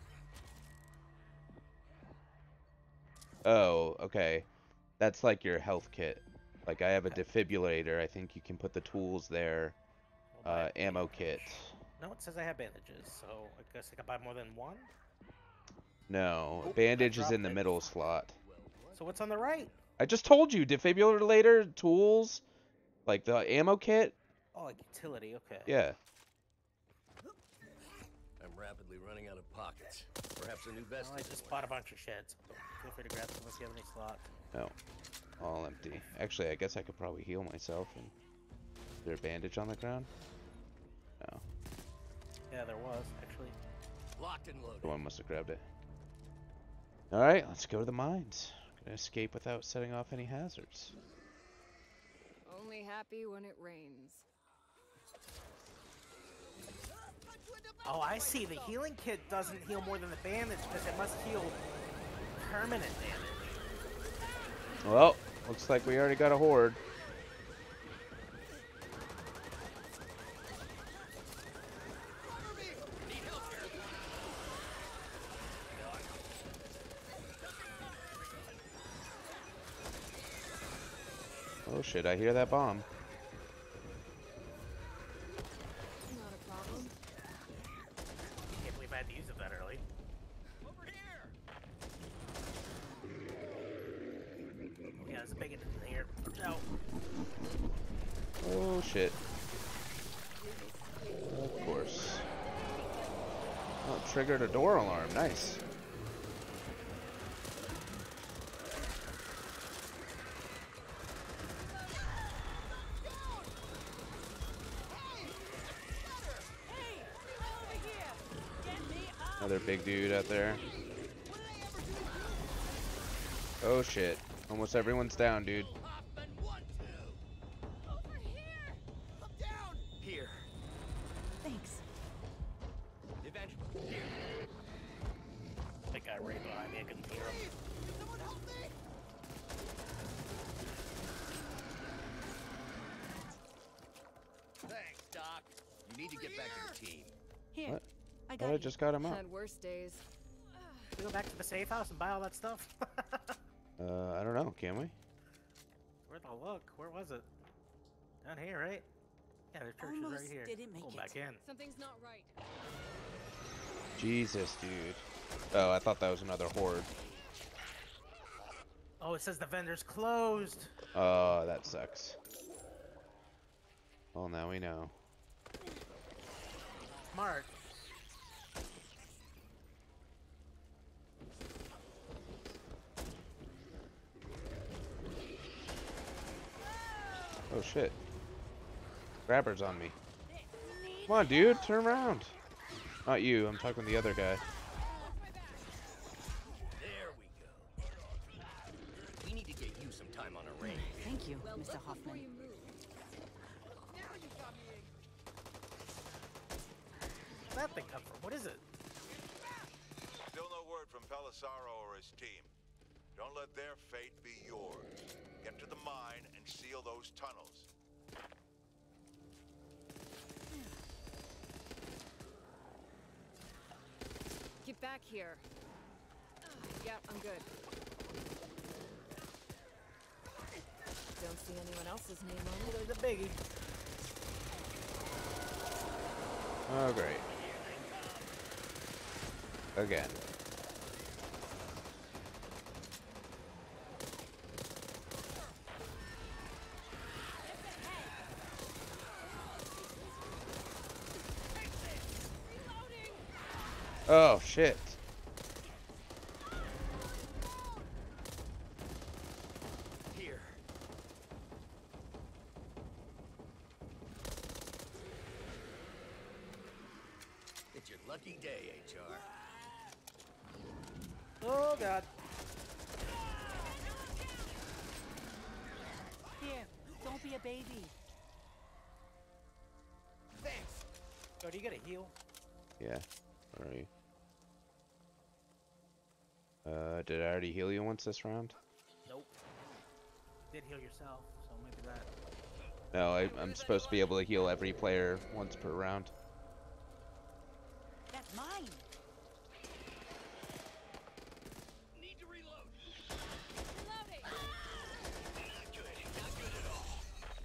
Oh, okay. That's like your health kit. Like I have a defibrillator. I think you can put the tools there. I'll buy Uh, a ammo bandage. kit. No, it says I have bandages, so I guess I can buy more than one. No, Oh, I bandage is in dropped the it. middle slot. So what's on the right? I just told you, defibrillator, tools, like the ammo kit. Oh, like utility. Okay. Yeah. I'm rapidly running out of pockets. Perhaps a new vest. Well, I is in just order. bought a bunch of shit. So feel free to grab some if you have any slots. No, all empty. Actually, I guess I could probably heal myself. And is there a bandage on the ground? No, Yeah, there was actually. Locked and loaded. someone must have grabbed it. All right, let's go to the mines. Gonna escape without setting off any hazards. Only happy when it rains. Oh, I see. The healing kit doesn't heal more than the bandage because it must heal permanent damage. Well, looks like we already got a horde. Oh shit, I hear that bomb. Not a problem. Can't believe I had to use it that early. Over here. Yeah, there's a big one in here. Watch out. Oh shit. Of course. Oh, it triggered a door alarm. Nice. Another big dude out there. Oh shit. Almost everyone's down, dude. Hop and one, two. Over here! I'm down! Here. Thanks. Evangelist. Here. That guy right behind me. I couldn't hear him. Someone help me! Thanks, Doc. You need to get back to the team. Here. What? I Oh, got I you. just got him up. Had worse days. Can we go back to the safe house and buy all that stuff? Uh, I don't know. Can we? Where'd I look? Where was it? Down here, right? Yeah, the church is Almost right here. didn't make Pull it. back in. Something's not right. Jesus, dude. Oh, I thought that was another horde. Oh, it says the vendor's closed. Oh, that sucks. Well, now we know. Smart. Oh shit. Grabber's on me. Come on, dude, turn around. Not you, I'm talking to the other guy. There we go. We need to get you some time on a range. Thank you. you, Well, Mister look before Hoffman. you move. Now you got me. Where'd that thing come from? What is it? Still no word from Pelisaro or his team. Don't let their fate be yours. Get to the mine and seal those tunnels. Get back here. Yeah, I'm good. Don't see anyone else's name on it. There's a biggie. Oh, great. Again. Oh, shit. Here. It's your lucky day, H R. Oh god. Here, don't be a baby. Thanks. Oh, do you get a heal? Yeah. Alright. Uh, did I already heal you once this round? Nope. Did heal yourself, so maybe that. No, I, I'm supposed to be able to heal every player once per round. That's mine. Need to reload. Reloading! Not good. Not good at all.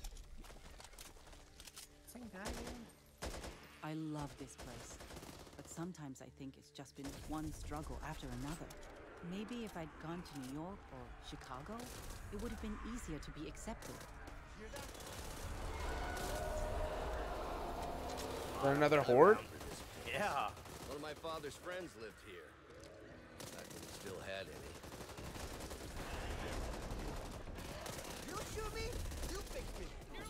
Same guy, man. I love this place. But sometimes I think it's just been one struggle after another. Maybe if I'd gone to New York or Chicago, it would have been easier to be accepted. Is there another horde? Yeah. One of my father's friends lived here. Back when he still had any. You shoot me, you fix me.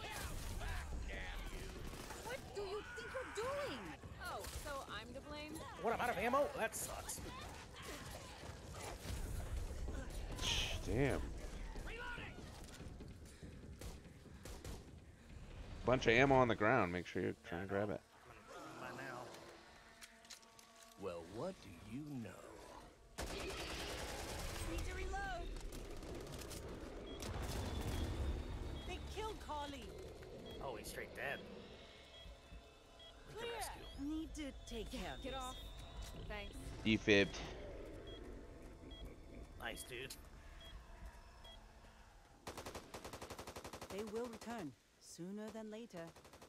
What do you think you're doing? Oh, so I'm to blame? What, I'm out of ammo? That sucks. Damn. Bunch of ammo on the ground. Make sure you're trying to grab it. By now. Well, what do you know? Need to reload. They killed Carly. Oh, he's straight dead. We can rescue. Need to take care of Get this. off. Thanks. Defibbed. Nice, dude. They will return sooner than later.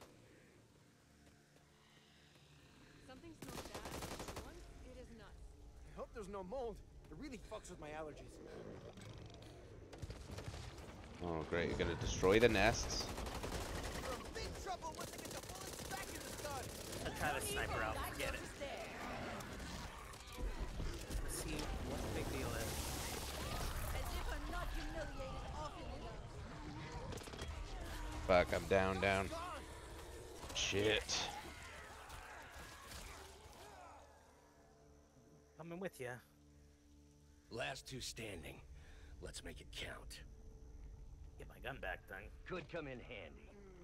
Something smells bad. Once it is nuts. I hope there's no mold. It really fucks with my allergies. Oh, great. You're gonna destroy the nests. We're in big trouble once I get the bullets back in this gun. I'll try the sniper out. Forget it. Let's see what the big deal is. As if I'm not humiliated often enough. Fuck, I'm down, down. Shit. Coming with you. Last two standing. Let's make it count. Get my gun back then. Could come in handy.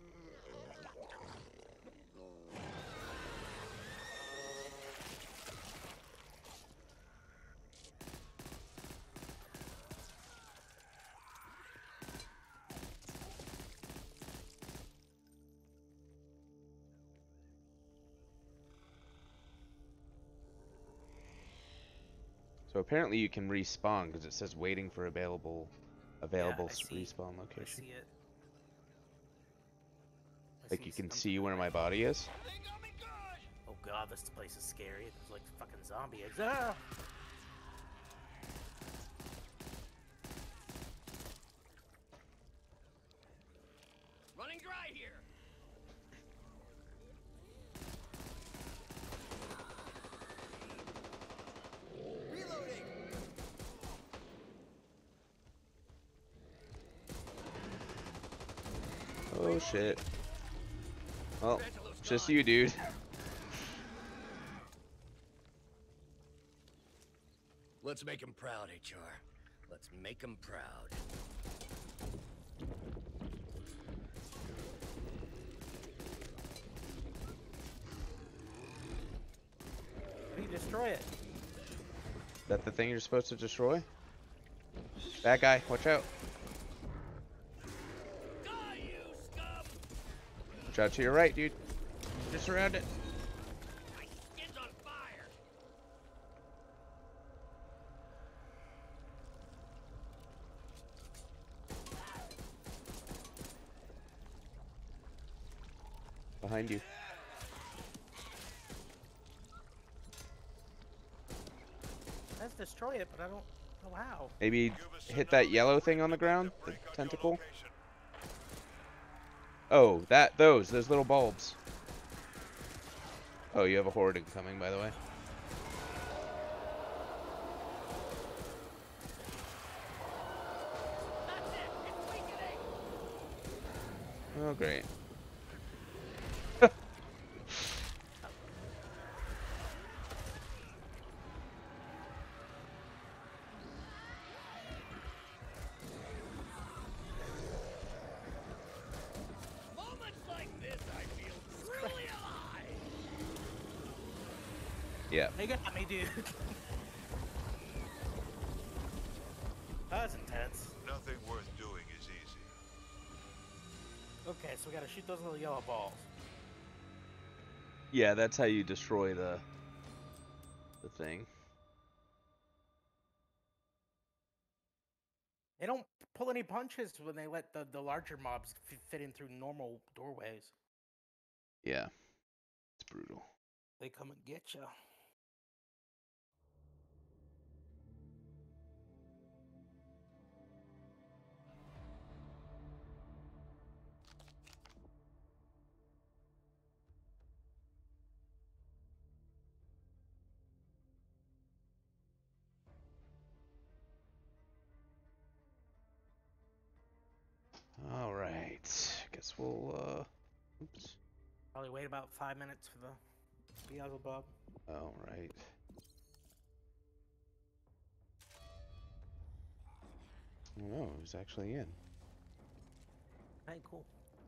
So apparently you can respawn because it says waiting for available available I s- see- respawn I location. see it. I Like see you can some- see where my body is. Oh god, this place is scary. There's like fucking zombie eggs. Ah! Running dry here. Reloading. Oh shit. Well, just you, dude. Let's make him proud, H R. Let's make him proud. How do you destroy it? Is that the thing you're supposed to destroy? That guy, watch out. Watch out to your right, dude. Just around it. My skin's on fire. Behind you. Let's destroy it, but I don't know how. Maybe hit that yellow thing on the ground, the tentacle. Oh, that those those little bulbs. Oh, you have a horde incoming, by the way. Oh, great. Yeah. They got me, dude. That was intense. Nothing worth doing is easy. Okay, so we gotta shoot those little yellow balls. Yeah, that's how you destroy the the thing. They don't pull any punches when they let the, the larger mobs f fit in through normal doorways. Yeah. It's brutal. They come and get you. All right. Guess we'll uh oops. Probably wait about five minutes for the Beelzebub. All right. Oh no, who's actually in? Hey, cool.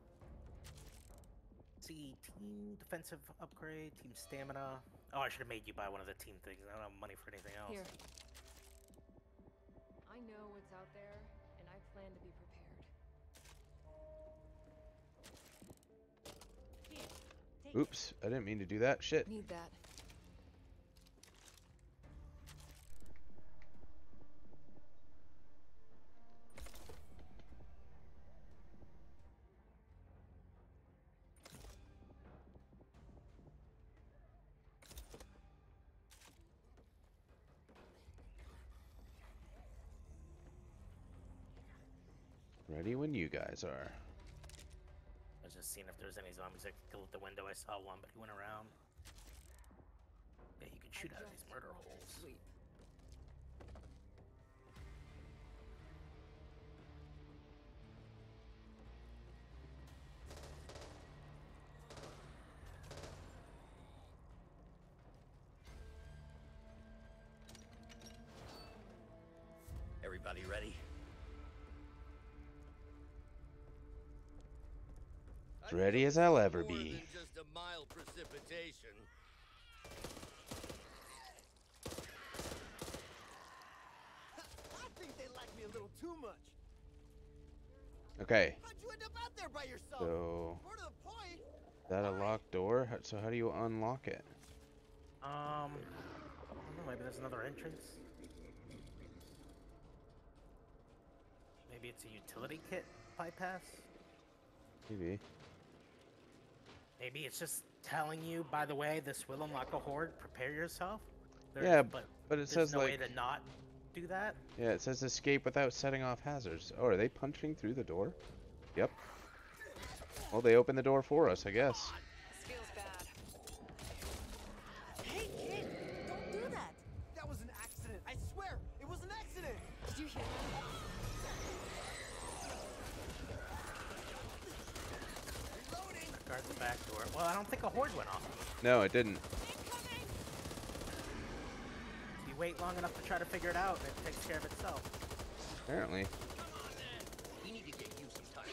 See, team defensive upgrade, team stamina. Oh, I should have made you buy one of the team things. I don't have money for anything else. Here. I know what's out there, and I plan to be prepared. Oops, I didn't mean to do that. Shit. Need that. Ready when you guys are. I was just seeing if there's any zombies that could kill at the window. I saw one, but he went around. Yeah, you can shoot out of these murder holes. Sweet. Everybody ready? As ready as I'll ever More be. than just a mild precipitation. I think they like me a little too much. Okay. How'd you end up out there by yourself? So More to the point. is that a locked door? How- So how do you unlock it? Um, I don't know, maybe there's another entrance. Maybe it's a utility kit bypass. Maybe. Maybe it's just telling you, by the way, this will unlock a horde. Prepare yourself. There's, Yeah, but but it there's says no way like to not do that. yeah, it says escape without setting off hazards. Oh, are they punching through the door? Yep. Well, they opened the door for us, I guess. This feels bad. Hey, kid! Don't do that! That was an accident. I swear, it was an accident! Did you hear that? Reloading! Guard the back door. Well, I don't think a horde went off. No, it didn't. You wait long enough to try to figure it out, and it takes care of itself. Apparently. We need to get you some time.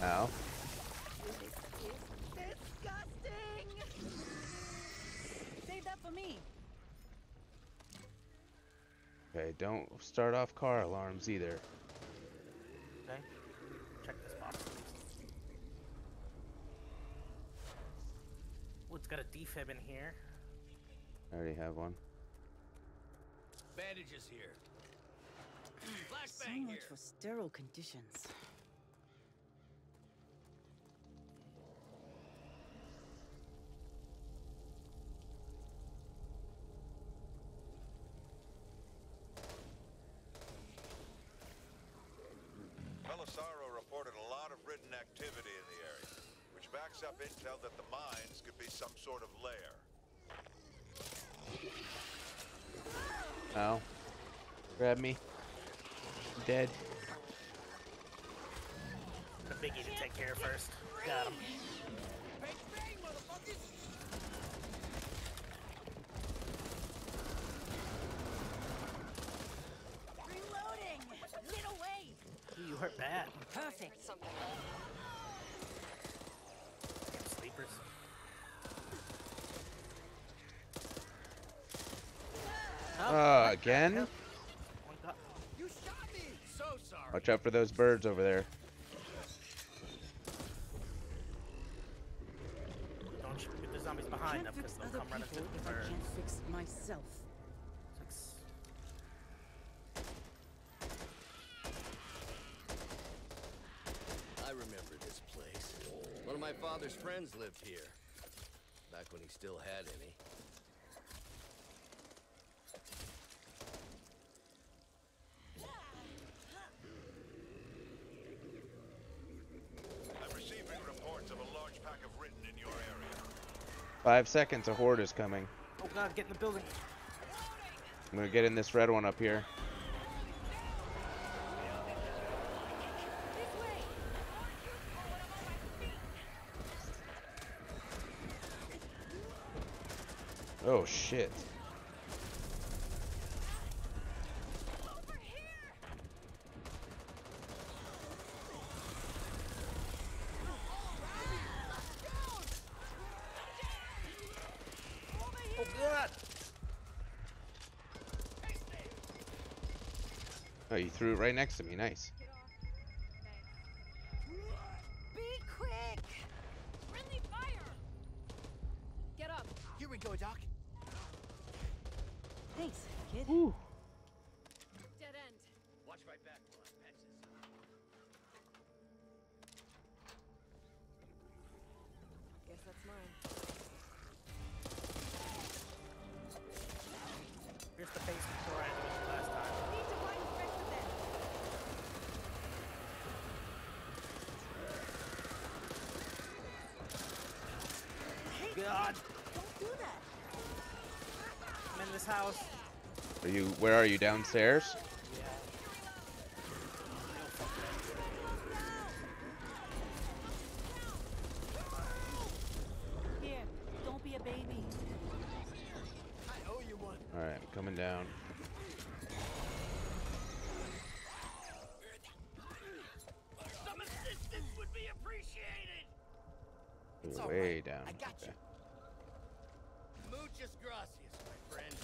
Ow. Disgusting! Save that for me. Okay, don't start off car alarms either. Okay. Check this box. Oh, it's got a defib in here. I already have one. Bandages here. So Flashbang much here. for sterile conditions. Belisaro reported a lot of Ridden activity in the area, which backs up intel that the mines could be some sort of lair. Ow. Grab me. I'm dead. The biggie to take care of first. Got him. Bang, bang, motherfuckers! Reloading! Get away! Ooh, you hurt bad. Perfect. Sleepers. Uh, again? One got- You shot me! So sorry. Watch out for those birds over there. Don't shoot the zombies behind them Can't because fix they'll other come running people through if the I birds. can't fix myself. Six. I remember this place. One of my father's friends lived here. Back when he still had any. I'm receiving reports of a large pack of Ridden in your area. Five seconds, a horde is coming. Oh god, get in the building. I'm gonna get in this red one up here. Oh shit. Oh god! Oh, you threw it right next to me. Nice. Be quick! Friendly fire! Get up. Here we go, Doc. Thanks, kid. Dead end. Watch my back while I patch this up. Guess that's mine. Here's the basement door I had to last time. Need to find a fix with it. God! Don't do that. I'm in this house. Are you? Where are you? Downstairs? Yeah. Here, don't be a baby. I owe you one. All right, I'm coming down. Some assistance would be appreciated. It's You're all way right. down. I got Okay. you. Muchas gracias, my friend.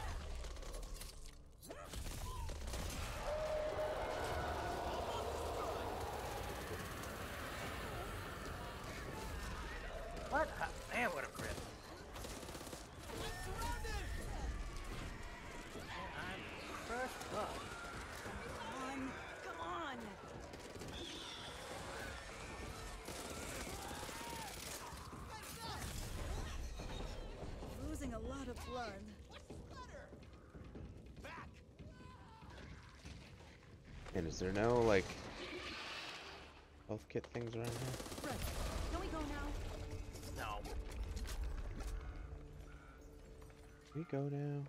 What? Ha- Man, what a grip. I'm crushed up. Come on, come on. Losing a lot of blood. And is there no like health kit things around here? Right. Can we go now? No. Can we go now?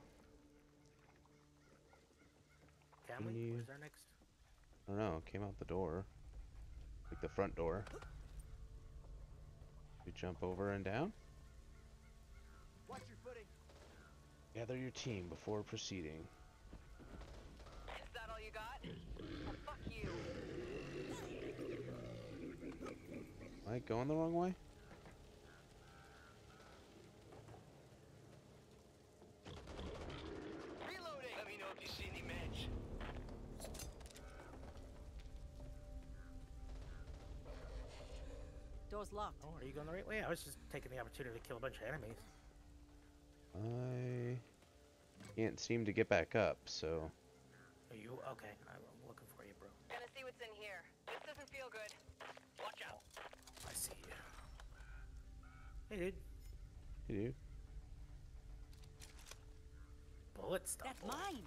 Can Can we? you- Where's our next? I don't know. It came out the door, like the front door. We jump over and down. Watch your footing. Gather your team before proceeding. Is that all you got? Well, fuck you. Am I going the wrong way? Reloading. Let me know if you see any meds. Door's locked. Oh, are you going the right way? I was just taking the opportunity to kill a bunch of enemies. I can't seem to get back up, so... Are you okay? I'm looking for you, bro. Gonna see what's in here. This doesn't feel good. Watch out. I see you. Hey, dude. Hey, dude. Bullet stuff. That's mine.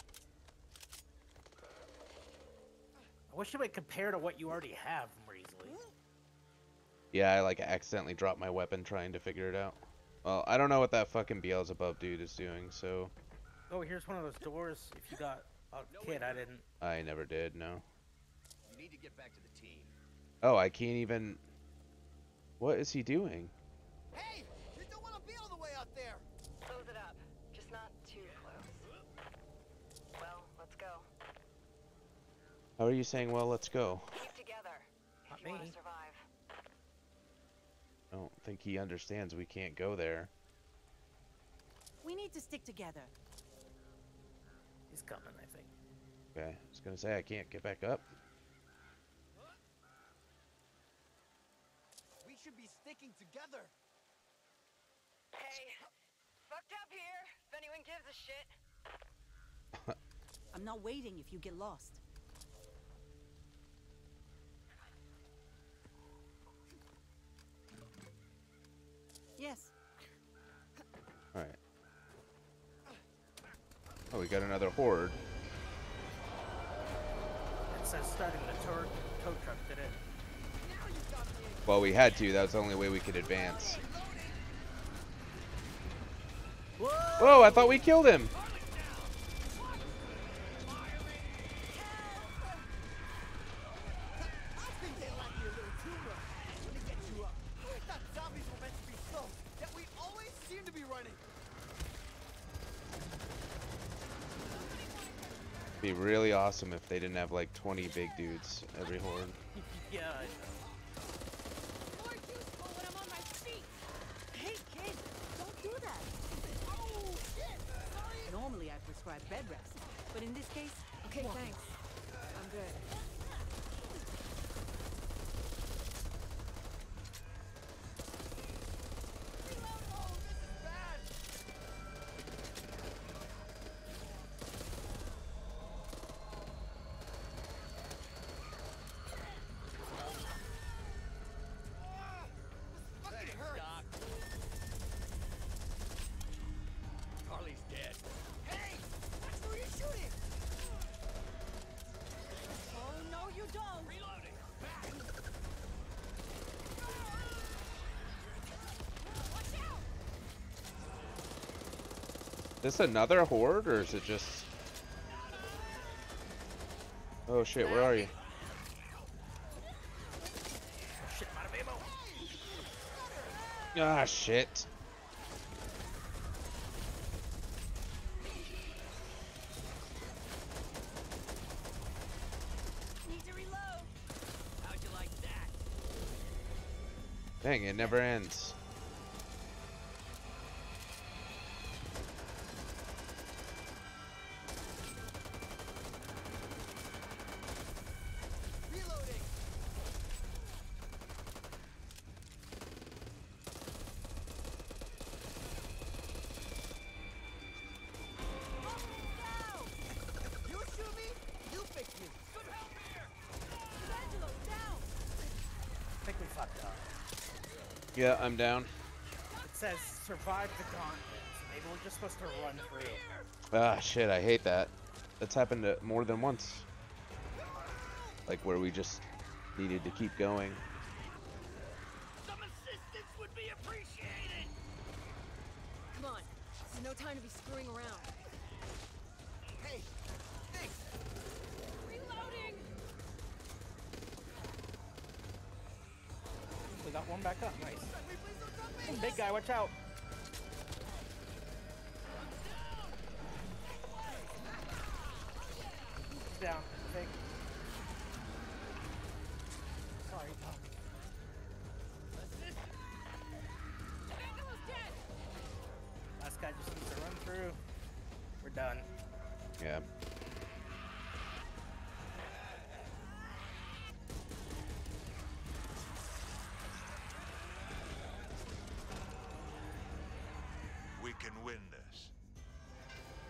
I wish it would compare to what you already have more easily. Yeah, I like accidentally dropped my weapon trying to figure it out. Well, I don't know what that fucking Beelzebub dude is doing, so... Oh, here's one of those doors. If you got a kid, I didn't... I never did, no. You need to get back to the team. Oh, I can't even... What is he doing? Hey! You don't want to be all the way out there! Close it up. Just not too close. Well, let's go. How are you saying, well, let's go? Keep together. Not If you want me. to survive. I don't think he understands we can't go there. We need to stick together. He's coming, I think. Okay, I was gonna say I can't get back up. We should be sticking together. Hey, fucked up here. If anyone gives a shit. I'm not waiting if you get lost. Yes. Alright. Oh, we got another horde. It says starting the tow, tow truck, did it? Well, we had to. That was the only way we could advance. Whoa! Whoa, I thought we killed him! I think they like you a little too much. Let me get you up. I thought zombies were meant to be slow, yet we always seem to be running. It'd be really awesome if they didn't have like twenty big dudes every horde. Yeah, I know. More useful when I'm on my feet. Hey, kid, don't do that. Oh, shit! Sorry! Normally I prescribe bed rest, but in this case, Okay, walk. thanks. I'm good. Oh, this is bad! Fucking hurts! Harley's dead. Hey! That's who you're shooting! Oh, no, you don't. Reloading. This another horde, or is it just... Oh shit, where are you? Shit, I'm out of ammo. Ah, shit. Need to reload. How'd you like that? Dang, it never ends. Reloading! You shoot me, you fix me. Angelo, down. I think we fucked up. Yeah, I'm down. It says survive the gauntlet. So maybe we're just supposed to run through. Ah, shit, I hate that. That's happened to more than once. Like where we just needed to keep going. Some assistance would be appreciated. Come on. This is no time to be screwing around. Hey, thanks. Reloading! We got one back up. Nice. Wait, please don't drop me. Big guy, watch out. He's down, I think. Sorry, Tom.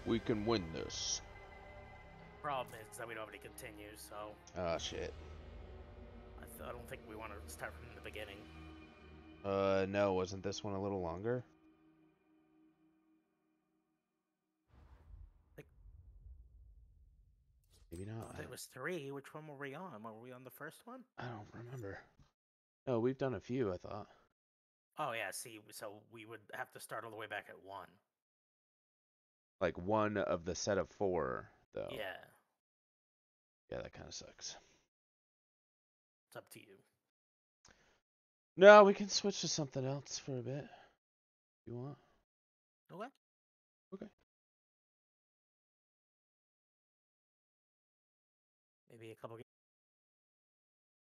We can win this. Problem is that we don't have any continues, so Oh shit. I, th- I don't think we want to start from the beginning. Uh, no, wasn't this one a little longer? Like, Maybe not. I think it was three. Which one were we on? Were we on the first one? I don't remember. No, we've done a few, I thought. Oh yeah, see, so we would have to start all the way back at one. Like one of the set of four, though. Yeah, Yeah, that kind of sucks. it's up to you. No, we can switch to something else for a bit. If you want. Okay. Okay. Maybe a couple